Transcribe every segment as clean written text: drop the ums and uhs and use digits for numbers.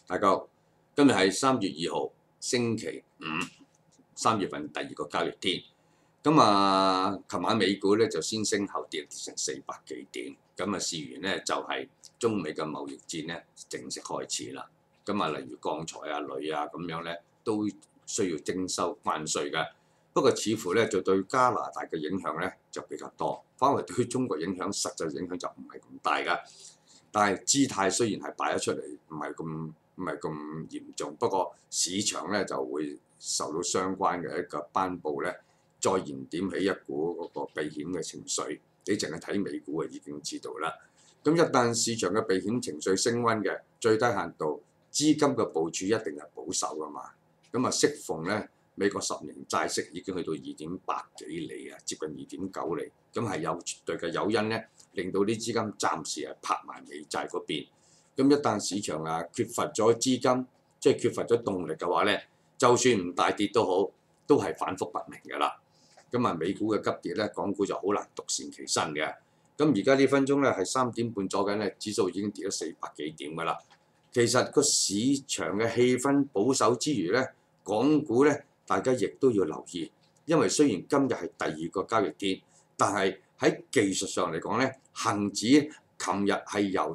大家好，今日係3月2號，星期五，3月份第2個交易天。琴晚美股咧就先升後跌成400幾點。事緣咧就係中美嘅貿易戰咧正式開始啦。例如鋼材啊、鋁啊咁樣咧都需要徵收關稅嘅。不過似乎咧就對加拿大嘅影響咧就比較多，反為對中國影響實際影響就唔係咁大㗎。但係姿態雖然係擺咗出嚟，唔係咁嚴重，不過市場咧就會受到相關嘅一個頒布咧，再燃點起一股嗰個避險嘅情緒。你淨係睇美股就已經知道啦。咁一旦市場嘅避險情緒升溫嘅，最低限度資金嘅部署一定係保守㗎嘛。適逢咧美國10年債息已經去到2.8幾厘啊，接近2.9厘，咁係有絕對嘅誘因咧，令到啲資金暫時係拍埋美債嗰邊。一旦市場缺乏咗資金，即係缺乏咗動力嘅話咧，就算唔大跌都好，都係反覆不明㗎啦。美股嘅急跌咧，港股就好難獨善其身嘅。而家呢分鐘咧係3點半左緊咧，指數已經跌咗400幾點㗎啦。其實個市場嘅氣氛保守之餘咧，港股咧大家亦都要留意，因為雖然今日係第2個交易天，但係喺技術上嚟講咧，恆指琴日係由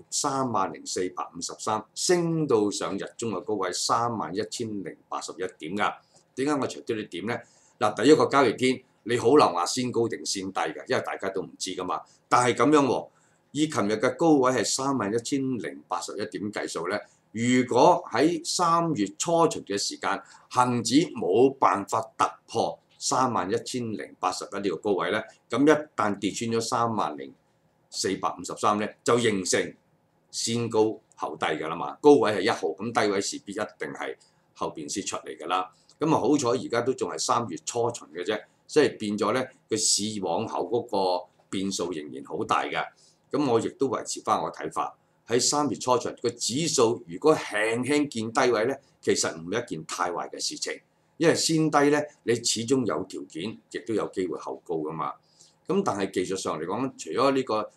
30,453升到上日中嘅高位31,081點㗎。點解我除咗啲點咧？第一個交易天你好難話先高定先低嘅，因為大家都唔知㗎嘛。但係咁樣喎，以琴日嘅高位係31,081點計數咧，如果喺3月初旬嘅時間，恆指冇辦法突破31,081呢個高位咧，咁一旦跌穿咗30,453咧，就形成先高後低㗎啦嘛。高位係1號，咁低位勢必一定係後邊先出嚟㗎啦。好彩而家都仲係3月初旬嘅啫，即係變咗咧個市往後嗰個變數仍然好大嘅。我亦都維持翻我睇法，喺3月初旬個指數如果輕輕見低位咧，其實唔係一件太壞嘅事情，因為先低咧你始終有條件，亦都有機會後高㗎嘛。但係技術上嚟講，除咗呢個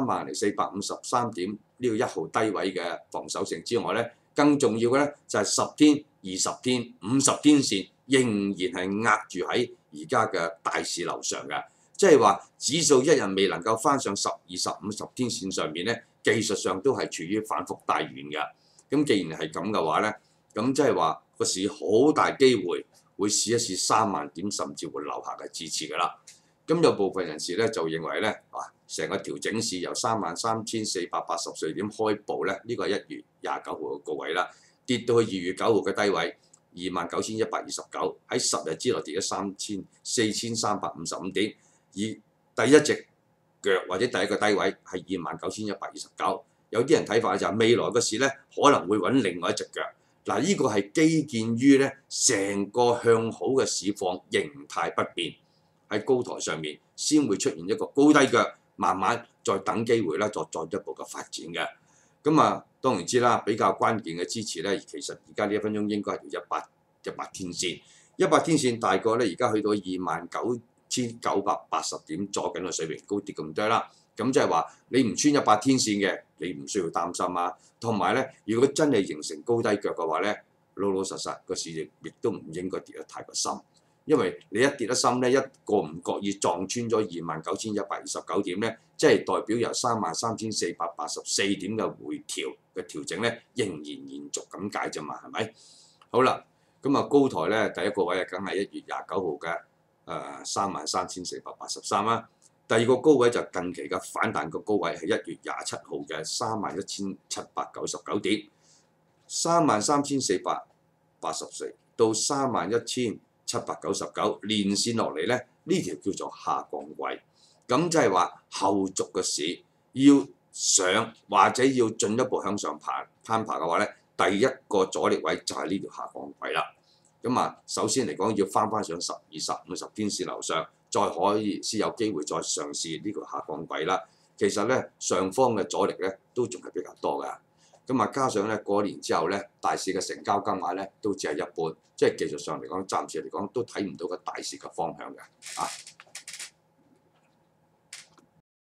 30,453點呢個1號低位嘅防守性之外咧，更重要嘅咧就係10天、20天、50天線仍然係壓住喺而家嘅大市樓上嘅，即係話指數一日未能夠翻上10、20、50天線上面咧，技術上都係處於反覆大軟嘅。既然係咁嘅話咧，咁即係話個市好大機會會試一試3萬點，甚至會留下嘅支持㗎啦。有部分人士咧就認為咧，成個調整市由33,484點開步咧，呢個係1月29號嘅高位啦，跌到去2月9號嘅低位29,129，喺10日之內跌咗4,355點，而第一隻腳或者第一個低位係29,129。有啲人睇法就係未來嘅市咧可能會揾另外一隻腳。呢個係基建於咧成個向好嘅市況形態不變。喺高台上面先會出現一個高低腳，慢慢再等機會啦，再一步嘅發展嘅。當然知啦，比較關鍵嘅支持咧，其實而家呢1分鐘應該係條100天線。100天線大概咧而家去到29,980點左緊嘅水平，高跌咁多啦。即係話你唔穿100天線嘅，你唔需要擔心啊。同埋咧，如果真係形成高低腳嘅話咧，老實實個市亦都唔應該跌得太過深。因為你一跌得深咧，一個唔覺意撞穿咗29,129點咧，即係代表由33,484點嘅回調嘅調整咧，仍然延續咁解啫嘛，係咪？好啦，高台咧第一個位梗係1月29號嘅33,483啦。第二個高位就近期嘅反彈個高位係1月27號嘅31,799點，33,484到31,799連線落嚟咧，呢條叫做下降軌。即係話後續嘅市要上或者要進一步向上攀爬嘅話咧，第一個阻力位就係呢條下降軌啦。首先嚟講要翻上10、20、50天線樓上，再可以先有機會再嘗試呢條下降軌啦。其實咧上方嘅阻力咧都仲係比較多㗎。加上咧過年之後咧，大市嘅成交金額咧都只係一半，即係技術上嚟講，暫時嚟講都睇唔到個大市嘅方向嘅。